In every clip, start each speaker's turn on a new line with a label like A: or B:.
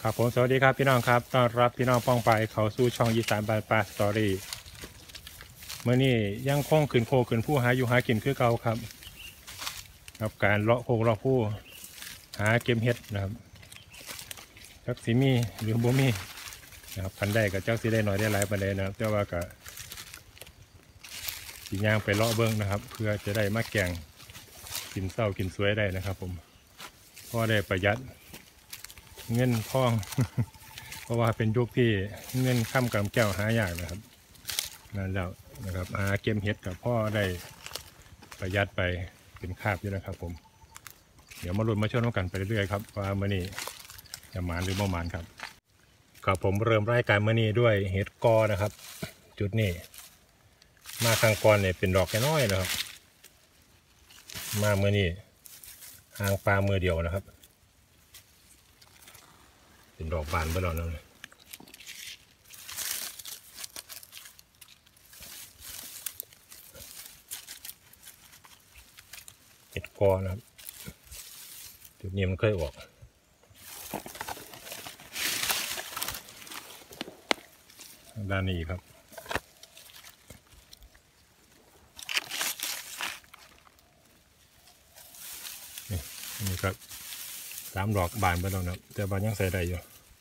A: ครับผมสวัสดีครับพี่น้องครับต้อนรับพี่น้องป้องไปเขาสู่ช่องอีสานบ้านป่าสตอรี่เมื่อนี้ยังคงขึ้นโคขึ้นผู้หาอยู่หากินคือเก่าครับกับการเลาะโคเลาะผู้หาเก็บเห็ดนะครับจักสีมีหรือบ่มีนะครับพันได้กับเจ้าสีได้หน่อยได้หลายประเด็นนะครับแต่ว่ากับสีย่างไปเลาะเบิ้งนะครับเพื่อจะได้มาแกงกินเศร้ากินสวยได้นะครับผมเพราะได้ประหยัดเงินทอง เพราะว่าเป็นยุคที่เงินข้ามกำแก้วหายากนะครับนั่นแล้วนะครับหาเก็บเห็ดกับพ่อได้ประหยัดไปเป็นคาบอยู่นะครับผมเดี๋ยวมาลุ้นมาชมกันไปเรื่อยๆครับว่ามื้อนี้จะหมานหรือบ่หมานครับครับผมเริ่มรายการมื้อนี้ด้วยเห็ดกอนะครับจุดนี้มาครั้งก่อนเนี่ยเป็นดอกแค่น้อยนะครับมามื้อนี้หางปลามือเดียวนะครับเป็นดอกบานไปแล้วนะเห็ดกอนะครับจุดนี้มันเคยออกด้านนี้ครับนี่ครับ3 ดอกบานไปแล้วนะแต่บานยังใส่ได้อยู่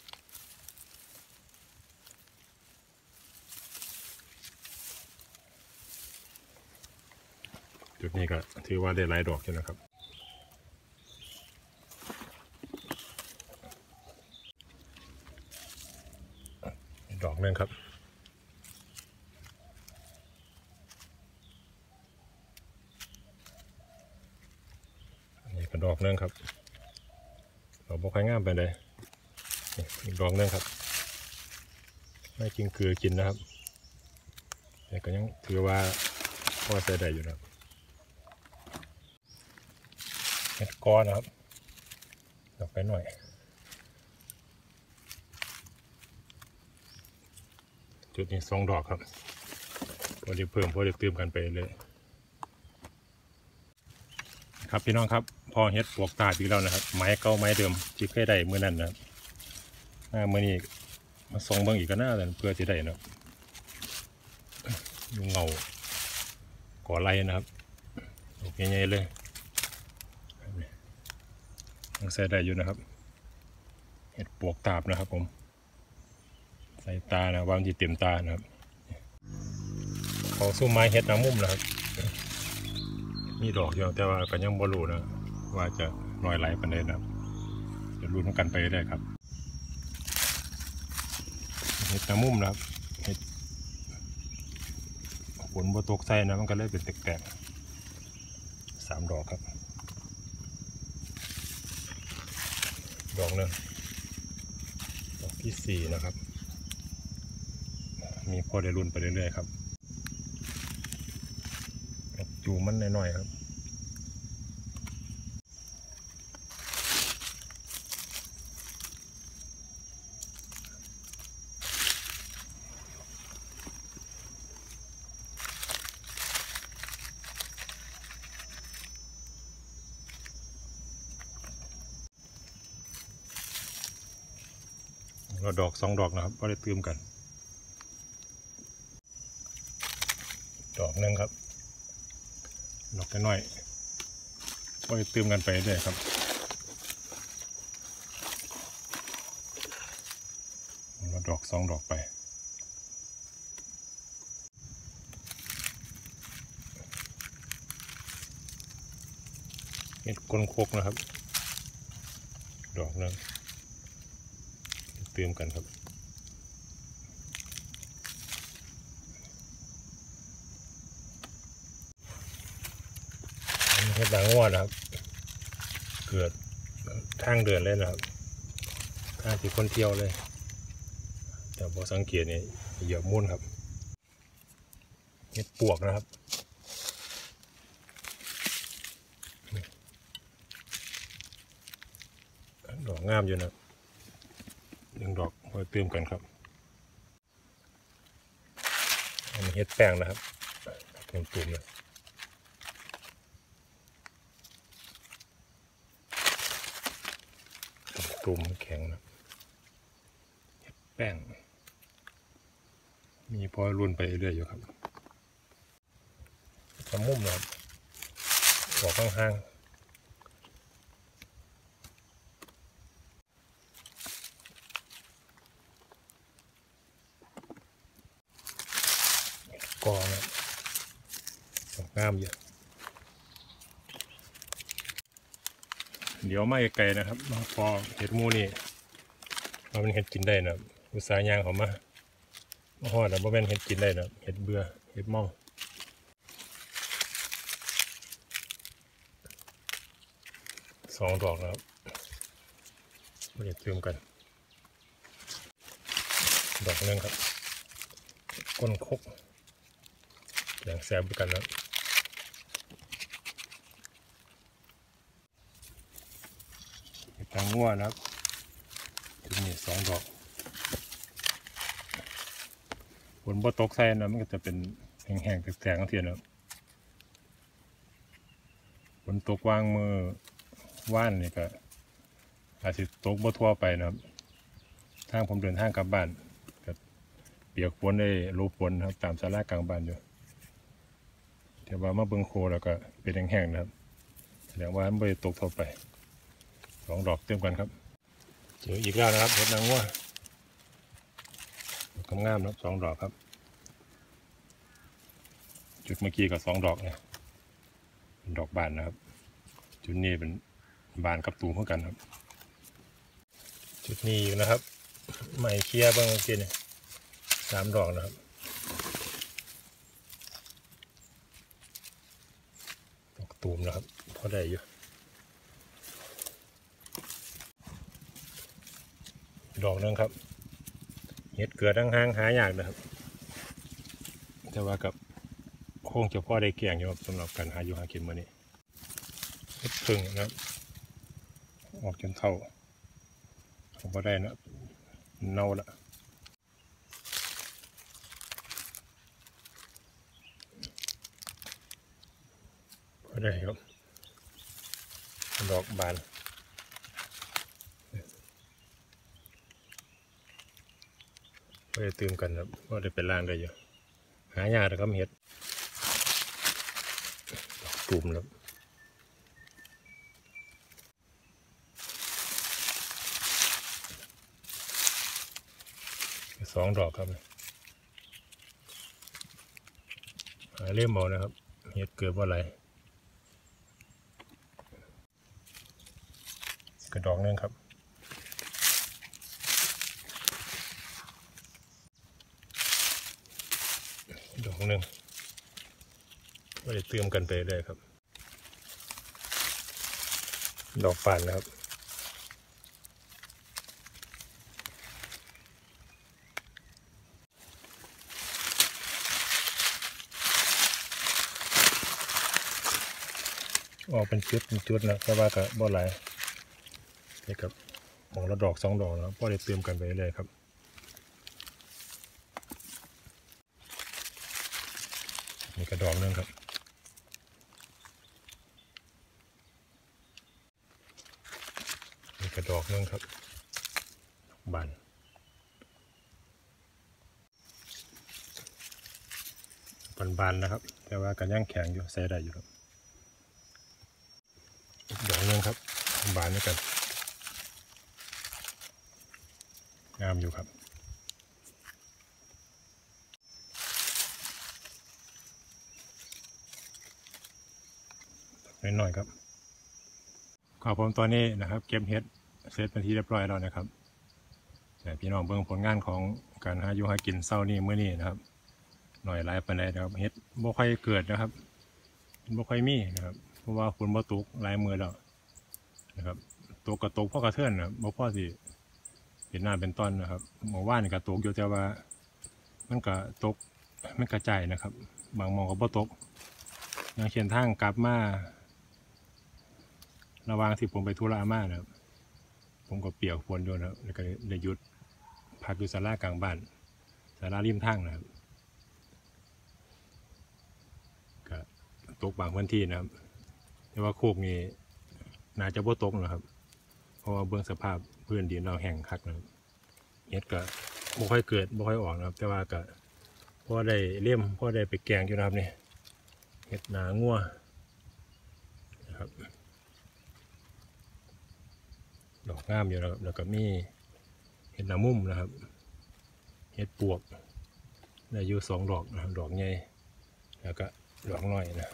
A: จุดนี้ก็ถือว่าได้หลายดอกอยู่นะครับดอกนึงครับนี่ก็ดอกนึงครับดอกบกไข่งามไปเลยอีกดอกนึงครับไม่กินคือกินนะครับแต่ก็ยังถือว่าพอใช้ได้อยู่นะครับเห็ดก้อนนะครับดอกไปหน่อยจุดนี้2 ดอกครับพอได้เพิ่มพอได้เติมกันไปเลยครับพี่น้องครับพอเห็ดปวกตาอีกแล้วนะครับไม้เก่าไม้เดิมที่เคยได้เมื่อนั้นนะครับเมื่อนี้มาส่งเบิ่งอีกก็น่าจะเพื่อจะได้นะครับยุงเงาก่อไรนะครับโอเคใหญ่เลยยังใส่ได้อยู่นะครับเห็ดปวกตาบนะครับผมใส่ตานะวางจีเต็มตานะครับเขาสู้ไม้เห็ดน้ำมุมนะครับมีดอกอยู่แต่ว่าก็ยังบ่รู้นะว่าจะลอยไหลปานใดนะครับจะลุ้นกันไปได้ครับเห็ดน้ำมุมนะครับเห็ดฝนบ่ตกใส่นะมันก็เลยเป็นแตกๆ3 ดอกครับดอกนึงดอกที่4นะครับมีพอได้รุ่นไปเรื่อยๆครับจูมันหน่อยๆครับเราดอก2 ดอกนะครับก็ได้เติมกันดอกนึงครับดอกน้อยก็ได้เติมกันไปเรื่อยครับเราดอก2 ดอกไปเห็ดก้นโคกนะครับดอกนึงเติมกันครับเห็ดบางงวดนะครับเกิดทางเดินเลยนะครับทางที่คนเที่ยวเลยแต่พอสังเกตเนี่ยเหยียบมุ่นครับเห็ดปวกนะครับดอกงามอยู่นะ1 ดอกไว้เติมกันครับอันนี้เห็ดแป้งนะครับตุ่มๆเลยตุ่มแข็งนะแป้งมีพอรุนไปเรื่อยอยู่ครับทำมุมนะครับออกข้างๆกองนะงามอยู่เดี๋ยวไม่ไกลนะครับพอเห็ดมูนี่เราเป็นเห็ดกินได้นะอุตสาห์ย่างเขามาห่อแต่บ่เป็นเห็ดกินได้นะเห็ดเบื่อเห็ดเมา2 ดอกนะครับมาเดี๋ยวเติมกันดอกนึงครับก้นคกอย่างแซ่บกันนะเห็ดทางงัวนะครับจุดนี้2 ดอกฝนบ่ตกใส่นะมันก็จะเป็นแห้งๆแตกๆทั้งทีนะครับฝนตกวางมือว่านนี่ก็อาจจะตกบ่ทั่วไปนะครับทางผมเดินทางกลับบ้านก็เปียกฝนได้รูฝนครับตามศาลากลางบ้านอยู่แต่ว่ามาเบิ่งโคแล้วก็เป็นแห้งๆนะครับแสดงว่ามันบ่ได้ตกทั่วไป2 ดอกเต็มกันครับเจออีกแล้วนะครับเห็ดนางงัวงามๆนะครับ2 ดอกครับจุดเมื่อกี้กับ2 ดอกเนี่ยเป็นดอกบานนะครับจุดนี้เป็นบานกับตูมเหมือนกันครับจุดนี้นะครับใหม่เคลียร์บ้างเมื่อกี้เนี่ย3 ดอกนะครับดอกตูมนะครับพอได้อยู่ดอกนึงครับเห็ดเกิดห่างๆหายากนะครับแต่ว่ากับคงจะพอได้แกงอยู่สำหรับการหาอยู่หากินมื้อนี้เห็ดพึ่งนะครับออกจนเท่าพอได้นะเน่าละพอได้ครับดอกบานก็ได้ตื่มกันครับก็ได้เป็นล่างได้อยู่หายากนะครับเห็ดดอกตูมครับ2 ดอกครับหาเล่มเอานะครับเห็ดเกิดว่าอะไรกระดอกนึงครับดอกนึงไม่ได้เติมกันไปเลยครับดอกฝานนะครับออกเป็นจุดนะแต่ว่าก็บ่หลายนี่ครับของละดอก2 ดอกนะพอได้เติมกันไปเลยครับนี่กระดอกนึงครับนี่กระดอกนึงครับบานบานนะครับแต่ว่ากันย่างแข็งอยู่ใส่ได้อยู่ครับดอกนึงครับบานนี่กันงามอยู่ครับน้อยๆครับขอบผมตอนนี้นะครับเก็บเห็ดเสร็จเป็นที่เรียบร้อยแล้วนะครับแต่พี่น้องเบิ่งผลงานของการหาอยู่หากินเช้านี้มื้อนี้นะครับหน่อยหลายปานใดนะครับเห็ดบ่ค่อยเกิดนะครับบ่ค่อยมีนะครับเพราะว่าฝนบ่ตกหลายมื้อแล้วนะครับตกก็ตกพอกระเทือนนะบ่พอสิเป็นน้ำเป็นต้นนะครับเมื่อวานก็ตกอยู่แต่ว่ามันก็ตกมันกระจายนะครับบางหม้องก็บ่ตกอย่างเช่นทางกลับมาระหว่างที่ผมไปธุระมานะครับผมก็เปียกฝนอยู่นะครับแล้วก็ได้หยุดพักอยู่ศาลากลางบ้านศาลาริมทางนะครับก็ตกบางพื้นที่นะครับแต่ว่าโคกนี้น่าจะบ่ตกนะครับเพราะว่าเบื้องสภาพพื้นดินเราแห้งคักนะครับเห็ดก็บ่ค่อยเกิดบ่ค่อยออกนะครับแต่ว่าก็พอได้เลี่ยมพอได้ไปแกงอยู่นะครับนี่เห็ดหนางัวนะครับดอกงามอยู่นะครับแล้วก็มีเห็ดหนามุ่มนะครับเห็ดปวกได้อยู่2 ดอกนะครับดอกใหญ่แล้วก็ดอกน้อยนะ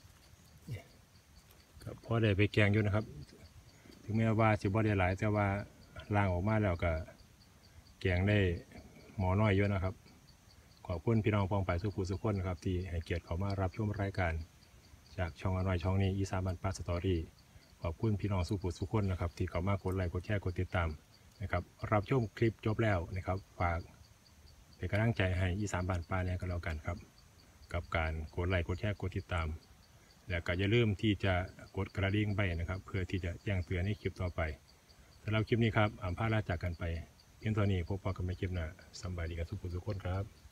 A: ก็พอได้ไปแกงอยู่นะครับถึงแม้ว่าสิบ่ได้หลายแต่ว่าล้างออกมาแล้วก็แกงได้หมอน้อยเยอะนะครับขอบคุณพี่น้องปองไปสุขุสุขคนนะครับที่ให้เกียรติเขามารับชมรายการจากช่องอร่อยช่องนี้อีสานบ้านป้าสตอรี่ขอบคุณพี่น้องสุขุสุขคนนะครับที่เขามากดไลค์กดแชร์กดติดตามนะครับรับชมคลิปจบแล้วนะครับฝากเป็นกำลังใจให้อีสานบ้านป้าเนี่ยก็แล้วกันครับกับการกดไลค์กดแชร์กดติดตามและก็อย่าลืมที่จะกดกระดิ่งไปนะครับเพื่อที่จะแจ้งเตือนในคลิปต่อไปสำหรับคลิปนี้ครับพาลาจากกันไปเพียงเท่านี้พบกันใหม่คลิปหน้าสบายดีกับทุกคนครับ